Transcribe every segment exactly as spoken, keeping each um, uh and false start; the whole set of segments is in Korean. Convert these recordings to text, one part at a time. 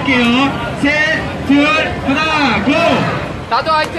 할게요. 셋, 둘, 하나, 고! 나도 화이팅!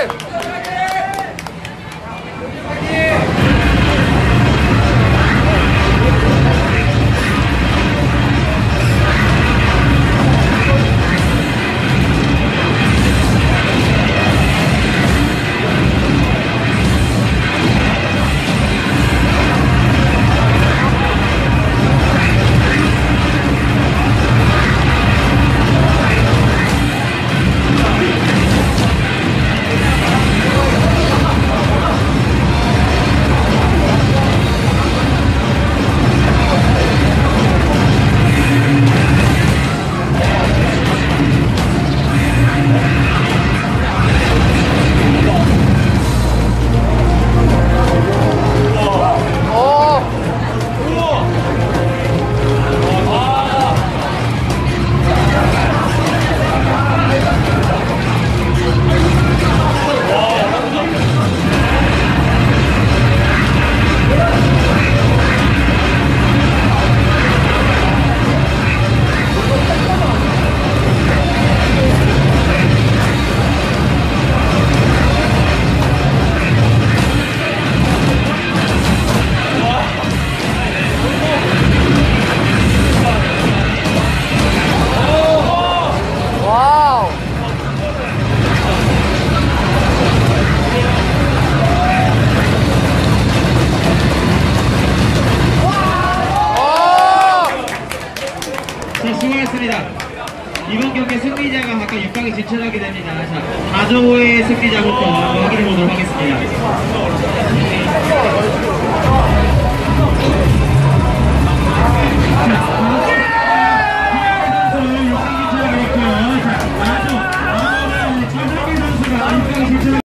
자, 수고하셨습니다. 이번 경기 승리자가 각각 육 강에 진출하게 됩니다. 자, 사 조의 승리자부터 확인해 보도록 하겠습니다. 자,